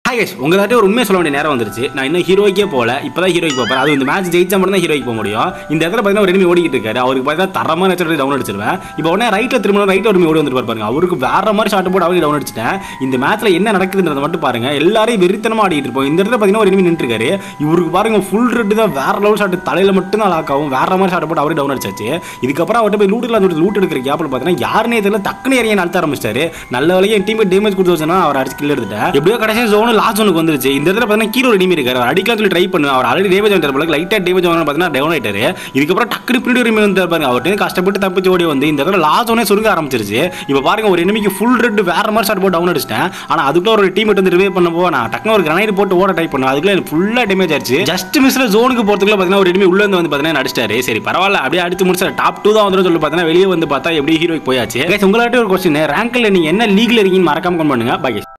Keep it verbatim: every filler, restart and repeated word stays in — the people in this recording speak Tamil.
ஹாய் गाइस உங்களாட்ட ஒரு உண்மை சொல்ல வேண்டிய நேரம் வந்துருச்சு. நான் இன்னும் ஹீரோய்க்கே போல. இப்போதான் ஹீரோய்க்கு போறேன். அது இந்த மேட்ச் ஜெயிச்சா மட்டும் தான் ஹீரோய்க்கு போக முடியும். இந்த இடத்துல பார்த்தீங்கன்னா ஒரு எனிமி ஓடிக்கிட்டு இருக்காரு. அவருக்கு பார்த்தா தரமான ஹெட்ஷாட் டவுன் அடிச்சிருவேன். இப்போ உடனே ரைட்ல திரும்ப ரைட்ல ஒரு ஓடி வந்துட்டு பாருங்க. அவருக்கு வேற மாதிரி ஷாட் போட்டு அவருக்கு டவுன் அடிச்சிட்டேன். இந்த மேட்ச்ல என்ன நடக்குதுன்றத மட்டும் பாருங்க. எல்லாரையும் வெறித்தனமா ஆடிட்டு இருப்போம். இந்த இடத்துல பார்த்தீங்கன்னா ஒரு எனிமி நின்று இருக்காரு. இவருக்கு பாருங்க ஃபுல் ரெட் தான் வேற லெவல் ஷாட் தலையில மட்டும் தான் லாக் ஆகும். வேற மாதிரி ஷாட் போட்டு அவரே டவுன் அடிச்சாச்சு. இதுக்கப்புறம் அவர்கிட்ட போய் லூட்ல லூட் எடுக்கிற கேப்ல பார்த்தீங்கன்னா யாருனே தெரியல டக்குனு ஏறிய நடத்த ஆரம்பிச்சாரு. நல்ல வேலையை டீம் டேமேஜ் கொடுத்து வச்சா அவர் அடிச்சு கில் எடுத்துட்டேன். எப்படியோ கடைசி ஜோன் லாஸ்ட் ஜோனுக்கு வந்துருச்சு. இந்த இடத்துல பார்த்தீங்கன்னா கீழே ஒரு எனிமி இருக்காரு. அவர் அடிக்கலாம் சொல்லி ட்ரை பண்ணு. அவர் ஆல்ரெடி டேமேஜ் ஆகிட்டார் போல. லைட்டா டேமேஜ் ஆகணும் பார்த்தீங்கன்னா டவுன் ஆயிட்டாரு. இதுக்கப்புறம் டக்குனு பின்னாடி ஒரு எனிமி வந்து பாருங்க. அவர்கிட்ட கஷ்டப்பட்டு தப்பிச்சு ஓடி வந்து இந்த இடத்துல லாஸ்ட் ஜோனே சுருங்க ஆரம்பிச்சிருச்சு. இப்போ பாருங்க ஒரு எனிமிக்கு ஃபுல் ரெட் வேற மாதிரி ஷாட் போட்டு டவுன் அடிச்சிட்டேன். ஆனா அதுக்குள்ள ஒரு டீம் வந்து ரிவைவ் பண்ண போ நான் டக்குனு ஒரு கிரனைட் போட்டு ஓட ட்ரை பண்ணேன். அதுக்குள்ள ஃபுல்லா டேமேஜ் ஆயிடுச்சு. ஜஸ்ட் மிஸ்ல ஜோனுக்கு போறதுக்குள்ள பார்த்தீங்கன்னா ஒரு எனிமி உள்ள இருந்து வந்து பார்த்தீங்கன்னா அடிச்சிட்டாரு. சரி பரவாயில்ல அப்படியே அடிச்சு முடிச்சா டாப் டூ தான் வந்துடும் சொல்லி பார்த்தீங்கன்னா வெளியே வந்து பார்த்தா எப்படி ஹீரோக்கு போயாச்சு. உங்களாட்ட ஒரு கொஸ்டின் ரேங்க்ல நீங்க என்ன லீக்ல இருக்கீங்கன்னு மறக்காம கமெண்ட் பண்ணுங்க. பை.